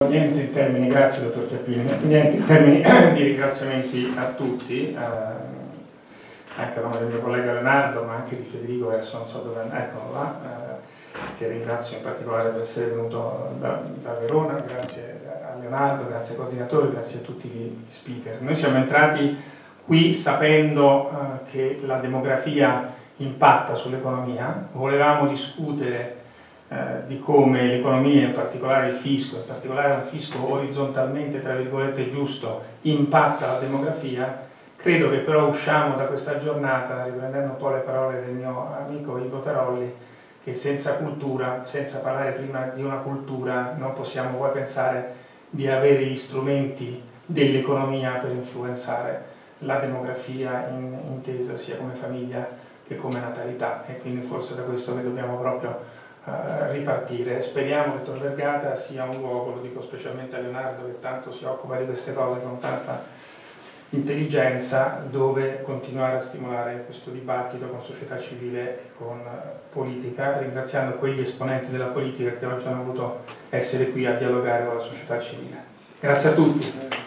Niente in termini, grazie dottor Chiappini, niente in termini di ringraziamenti a tutti, anche a nome del mio collega Leonardo, ma anche di Federico, che adesso non so dove è, eccolo là, che ringrazio in particolare per essere venuto da Verona, grazie a Leonardo, grazie ai coordinatori, grazie a tutti gli speaker. Noi siamo entrati qui sapendo che la demografia impatta sull'economia, volevamo discutere di come l'economia, in particolare il fisco, in particolare un fisco orizzontalmente, tra virgolette, giusto, impatta la demografia. Credo che però usciamo da questa giornata, riprendendo un po' le parole del mio amico Ivo Tarolli, che senza cultura, senza parlare prima di una cultura, non possiamo poi pensare di avere gli strumenti dell'economia per influenzare la demografia intesa sia come famiglia che come natalità, e quindi forse da questo che dobbiamo proprio ripartire. Speriamo che Tor Vergata sia un luogo, lo dico specialmente a Leonardo che tanto si occupa di queste cose con tanta intelligenza, dove continuare a stimolare questo dibattito con società civile e con politica, ringraziando quegli esponenti della politica che oggi hanno voluto essere qui a dialogare con la società civile. Grazie a tutti.